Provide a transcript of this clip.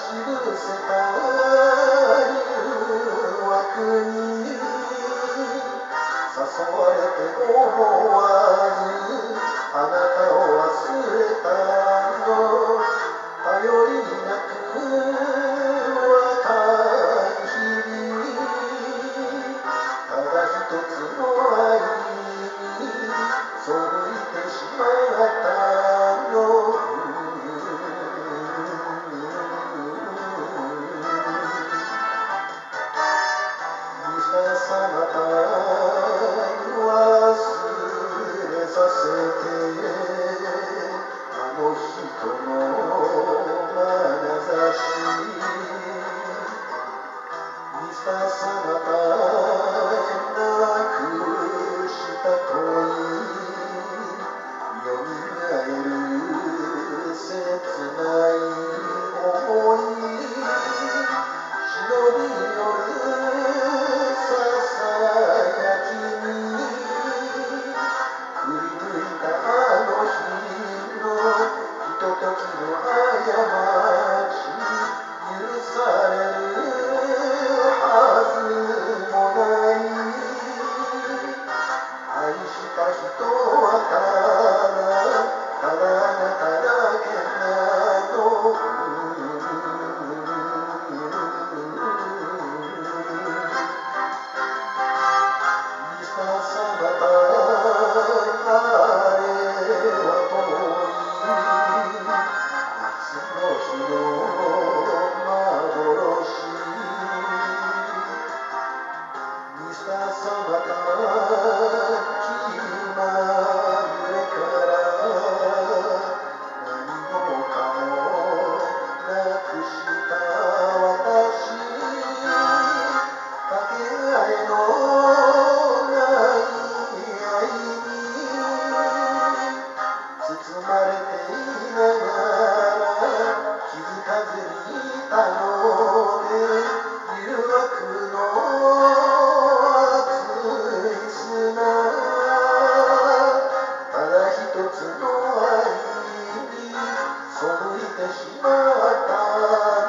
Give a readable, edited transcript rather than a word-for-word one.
ぶせた誘惑に誘われて思わずあなたを忘れたの。頼りなく若い日々、ただ一つの愛に背いてしまったの。ささまた忘れさせて、あの人の眼差し、いささまたなくした恋、よみがえる切ない想い、忍び寄る時の過ち許されるはずもない。愛した人はただあなただけなの。いささまたあれは遠い夏の日の幻、いささまた気まぐれから何もかもなくした私、かけがえのない愛に包まれていながら気づかずにいたのね。誘惑の熱い砂、ただ一つの愛に背いてしまった